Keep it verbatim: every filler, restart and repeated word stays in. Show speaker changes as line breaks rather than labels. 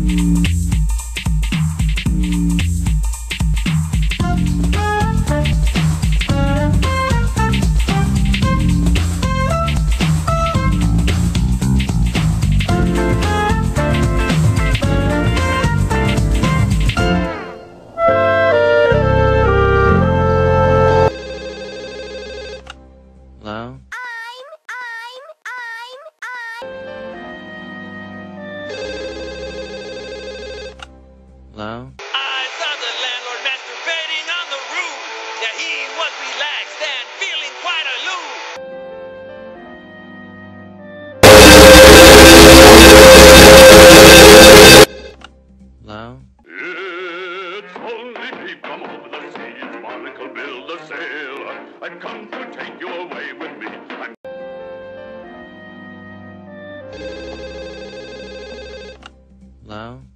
Hello?
I'm, I'm, I'm, I'm.
Hello?
I saw the landlord masturbating on the roof. Yeah, he was relaxed and feeling quite aloof.
Hello?
It's only me from over the sea. It's Barnacle Bill the sailor. I've come to take you away with me. I'm
Hello?